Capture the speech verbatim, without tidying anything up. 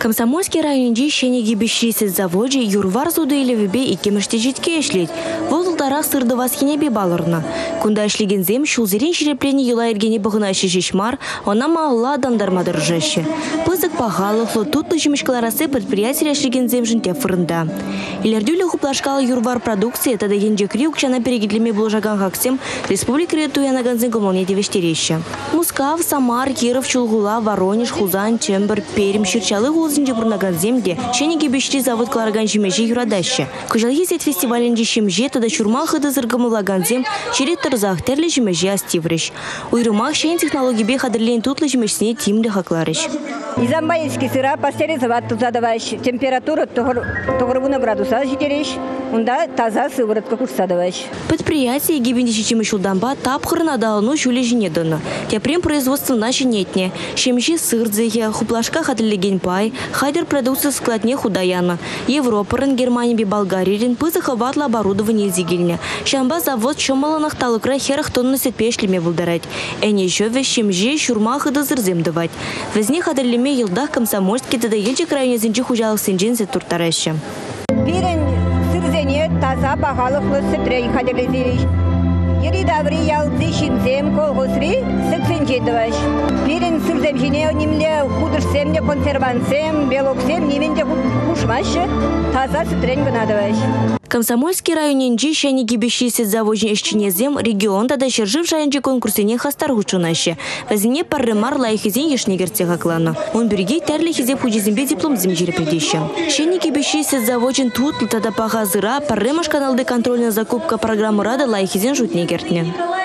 Комсомольский районде шенеги бешрисет заводе юрвар суды или вебе и кемеште житке эшлет. Волдара сырды васхинебе балырна. Кунда эшлеген зем шулзерин шереплени юла эргене бұғына шешешмар, она мағыла дандармадыр жеще. Пызык пағалықлы тутлы жемешкаларасы предприятия эшлеген зем жынте фырында. Илердюлі хуплашкалы юрвар продукции это да ендекри укчана перегидлеме бұлжаган хаксем республика ретуянаганзен коммунете вештереща. Мускав, Самар, Киров, Чулгула, Воронеж, Хузан, Чембер, Пермь, Щерчалы гулзинде бурнаганземде шенеги бешти завод кларган жемежи юрадаща. Кыжалги сет фестиваленде шемже тада чурмах иды зыргамылаганзем черет тарзах терли жемежи астиврыш. Уйрымах шен технологии бе хадырлен тутлы жемежсіне тимли хакларыш. Изамбайский сыра пастеризовать тут задаваешь. Температура тограбуна градуса житерешь. Унда таза сыворотка курсадаваешь. Предприятие гибендищичим шулдамба тапхырна далну шуле жинедона. Тепрем производство наши нетне. Шемжи сырдзехе, хуплашка хатлеген пай, хайдер продукция складне худаяна. Европарен, Германии, Болгарии, пызыха ватла оборудование зигельня. Шамба завод чомаланах талукра херах тонны сетпешлеме булдарать. Эне еще весь шемжи шурмах и дозырзем давать. Возне хадерлеме елдах комсомольский тада ельчик районе зинчи хужалых синджинзе туртараща. Пирен сырзене таза бағалықлы сытрей хадерлезериш. Ери даври ялдзи шинзем колгосри сетсенжедоваш. Пирен сырзем жине немле худырсемне консервансем, белоксем неменде кушмашы таза сытрень гынадоваш. Комсомольский районенчи шенеги бешисет заводне эшченезем регион тада шержив шайынчи конкурсене хастаргучунаще. Возне парремар лайхизен ешнегерце хаклана. Он береги терли хизеп худизембе диплом земжире предеща. Шенеги бешисет заводен тут тада пахазыра парремаш каналды контрольная закупка программы рада лайхизен жутнегертне.